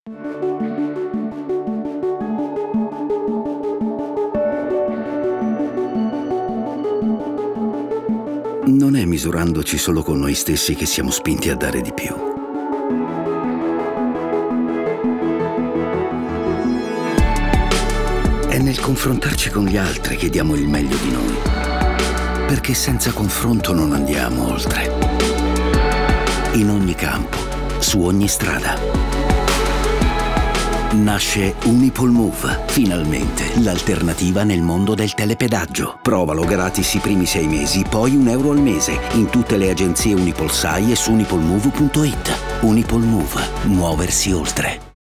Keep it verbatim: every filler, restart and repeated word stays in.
Non è misurandoci solo con noi stessi che siamo spinti a dare di più. È nel confrontarci con gli altri che diamo il meglio di noi. Perché senza confronto non andiamo oltre. In ogni campo, su ogni strada. Nasce Unipol-Move, finalmente l'alternativa nel mondo del telepedaggio. Provalo gratis i primi sei mesi, poi un euro al mese, in tutte le agenzie Unipol S A I e su unipolmove punto it. Unipol-Move, muoversi oltre.